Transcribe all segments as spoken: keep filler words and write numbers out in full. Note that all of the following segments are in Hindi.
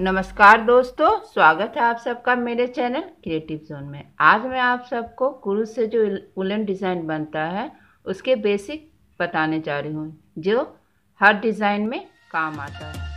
नमस्कार दोस्तों, स्वागत है आप सबका मेरे चैनल क्रिएटिव जोन में। आज मैं आप सबको कुरूस से जो वुलन डिज़ाइन बनता है उसके बेसिक बताने जा रही हूँ, जो हर डिज़ाइन में काम आता है।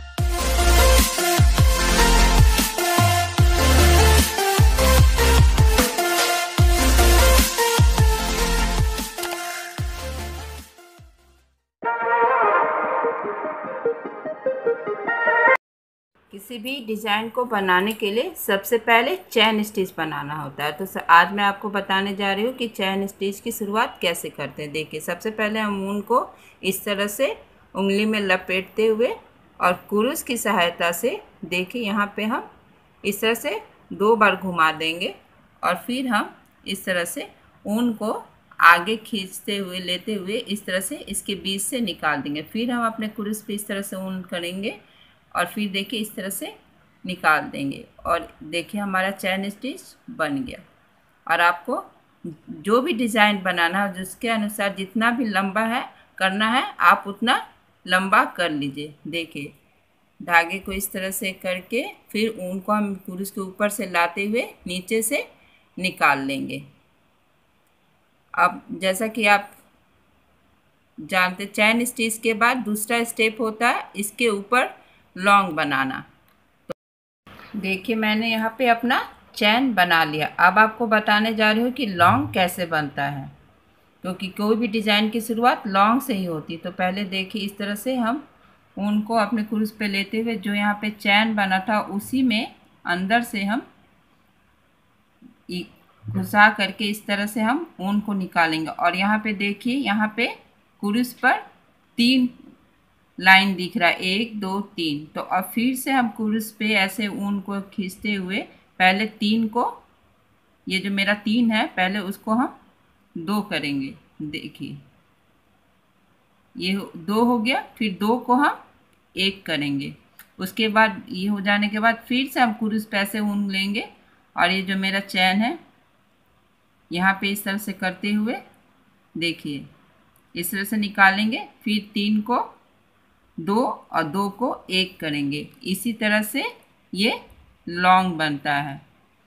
किसी भी डिज़ाइन को बनाने के लिए सबसे पहले चैन स्टिच बनाना होता है। तो आज मैं आपको बताने जा रही हूँ कि चैन स्टिच की शुरुआत कैसे करते हैं। देखिए, सबसे पहले हम ऊन को इस तरह से उंगली में लपेटते हुए और कुरूस की सहायता से, देखिए यहाँ पे हम इस तरह से दो बार घुमा देंगे और फिर हम इस तरह से ऊन को आगे खींचते हुए लेते हुए इस तरह से इसके बीच से निकाल देंगे। फिर हम अपने कुरूस पे इस तरह से ऊन करेंगे और फिर देखिए इस तरह से निकाल देंगे और देखिए हमारा चैन स्टिच बन गया। और आपको जो भी डिज़ाइन बनाना है जिसके अनुसार जितना भी लंबा है करना है आप उतना लंबा कर लीजिए। देखिए धागे को इस तरह से करके फिर ऊन को हम कुरूस के ऊपर से लाते हुए नीचे से निकाल लेंगे। अब जैसा कि आप जानते, चैन स्टिच के बाद दूसरा स्टेप होता है इसके ऊपर लॉन्ग बनाना। तो देखिए मैंने यहाँ पे अपना चैन बना लिया। अब आपको बताने जा रही हूँ कि लॉन्ग कैसे बनता है, क्योंकि कोई भी डिज़ाइन की शुरुआत लॉन्ग से ही होती। तो पहले देखिए इस तरह से हम ऊन को अपने कुरूस पे लेते हुए जो यहाँ पे चैन बना था उसी में अंदर से हम घुसा करके इस तरह से हम ऊन को निकालेंगे। और यहाँ पे देखिए यहाँ पे कुरूस पर तीन लाइन दिख रहा है, एक दो तीन। तो अब फिर से हम कुरूस पे ऐसे ऊन को खींचते हुए पहले तीन को, ये जो मेरा तीन है पहले उसको हम दो करेंगे। देखिए ये दो हो गया, फिर दो को हम एक करेंगे। उसके बाद ये हो जाने के बाद फिर से हम कुरूस पे ऐसे ऊन लेंगे और ये जो मेरा चैन है यहाँ पे इस तरह से करते हुए देखिए इस तरह से निकालेंगे। फिर तीन को दो और दो को एक करेंगे। इसी तरह से ये लॉन्ग बनता है।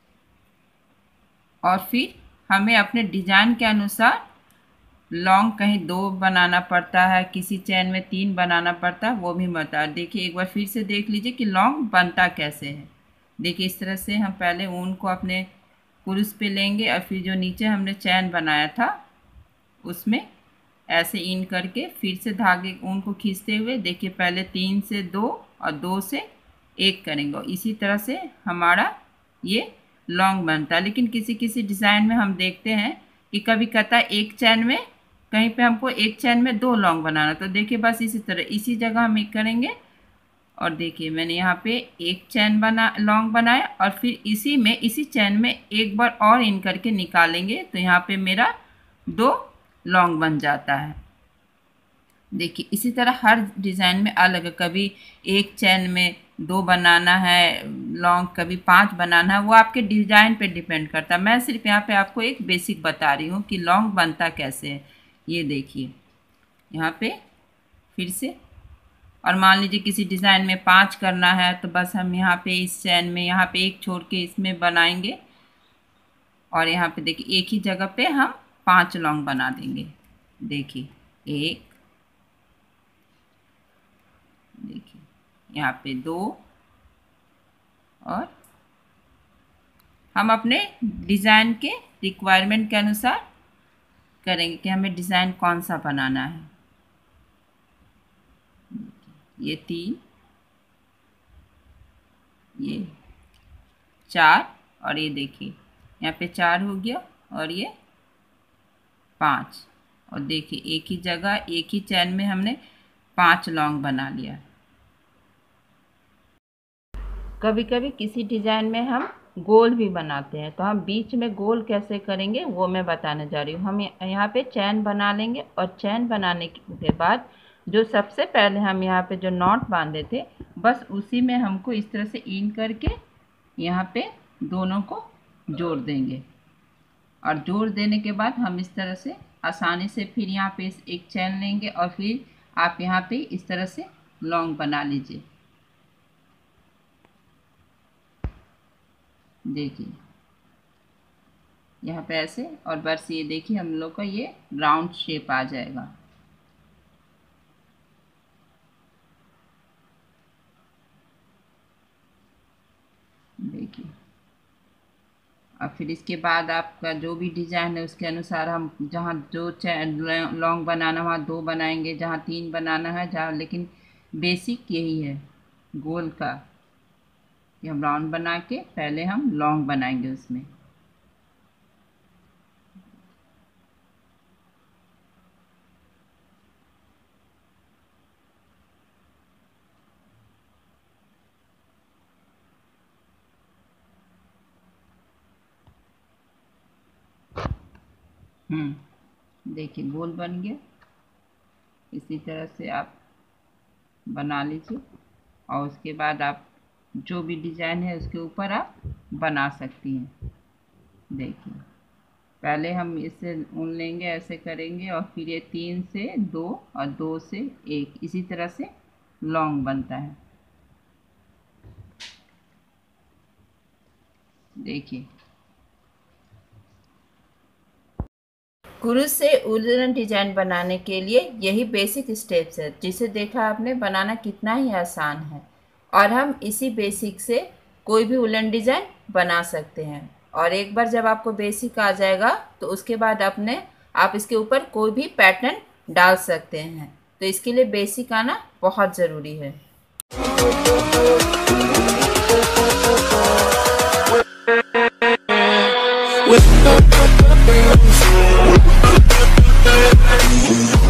और फिर हमें अपने डिज़ाइन के अनुसार लॉन्ग कहीं दो बनाना पड़ता है, किसी चैन में तीन बनाना पड़ता है, वो भी बता है। देखिए एक बार फिर से देख लीजिए कि लॉन्ग बनता कैसे है। देखिए इस तरह से हम पहले ऊन को अपने कुरूस पे लेंगे और फिर जो नीचे हमने चैन बनाया था उसमें ऐसे इन करके फिर से धागे ऊन को खींचते हुए देखिए पहले तीन से दो और दो से एक करेंगे। और इसी तरह से हमारा ये लॉन्ग बनता है। लेकिन किसी किसी डिज़ाइन में हम देखते हैं कि कभी कहता है एक चैन में, कहीं पे हमको एक चैन में दो लॉन्ग बनाना। तो देखिए बस इसी तरह इसी जगह हम एक करेंगे। और देखिए मैंने यहाँ पे एक चैन बना लॉन्ग बनाया और फिर इसी में इसी चैन में एक बार और इन करके निकालेंगे। तो यहाँ पे मेरा दो लॉन्ग बन जाता है। देखिए इसी तरह हर डिज़ाइन में अलग है, कभी एक चैन में दो बनाना है लॉन्ग, कभी पांच बनाना है, वो आपके डिज़ाइन पे डिपेंड करता है। मैं सिर्फ यहाँ पे आपको एक बेसिक बता रही हूँ कि लॉन्ग बनता कैसे है। ये देखिए यहाँ पे फिर से, और मान लीजिए किसी डिज़ाइन में पांच करना है तो बस हम यहाँ पे इस चैन में यहाँ पे एक छोड़ के इसमें बनाएंगे और यहाँ पे देखिए एक ही जगह पे हम पांच लॉन्ग बना देंगे। देखिए एक, देखिए यहाँ पे दो, और हम अपने डिज़ाइन के रिक्वायरमेंट के अनुसार करेंगे कि हमें डिज़ाइन कौन सा बनाना है। ये तीन, ये चार, और ये देखिए यहाँ पे चार हो गया और ये पाँच। और देखिए एक ही जगह एक ही चैन में हमने पांच लॉन्ग बना लिया। कभी कभी किसी डिज़ाइन में हम गोल भी बनाते हैं, तो हम बीच में गोल कैसे करेंगे वो मैं बताने जा रही हूँ। हम यहाँ पे चैन बना लेंगे और चैन बनाने के बाद जो सबसे पहले हम यहाँ पे जो नॉट बांधे थे बस उसी में हमको इस तरह से इन करके यहाँ पे दोनों को जोड़ देंगे। और जोड़ देने के बाद हम इस तरह से आसानी से फिर यहाँ पे एक चैन लेंगे और फिर आप यहाँ पे इस तरह से लॉन्ग बना लीजिए। देखिए यहाँ पे ऐसे, और बस ये देखिए हम लोग का ये राउंड शेप आ जाएगा। देखिए और फिर इसके बाद आपका जो भी डिज़ाइन है उसके अनुसार हम जहाँ जो लॉन्ग बनाना वहाँ दो बनाएंगे, जहाँ तीन बनाना है जहाँ, लेकिन बेसिक यही है गोल का कि हम राउंड बना के पहले हम लॉन्ग बनाएंगे उसमें। हम्म देखिए गोल बन गया। इसी तरह से आप बना लीजिए और उसके बाद आप जो भी डिज़ाइन है उसके ऊपर आप बना सकती हैं। देखिए पहले हम इसे ऊन लेंगे, ऐसे करेंगे और फिर ये तीन से दो और दो से एक, इसी तरह से लॉन्ग बनता है। देखिए कुरुश से उलन डिजाइन बनाने के लिए यही बेसिक स्टेप्स है, जिसे देखा आपने बनाना कितना ही आसान है, और हम इसी बेसिक से कोई भी उलन डिजाइन बना सकते हैं। और एक बार जब आपको बेसिक आ जाएगा तो उसके बाद अपने आप इसके ऊपर कोई भी पैटर्न डाल सकते हैं। तो इसके लिए बेसिक आना बहुत ज़रूरी है। With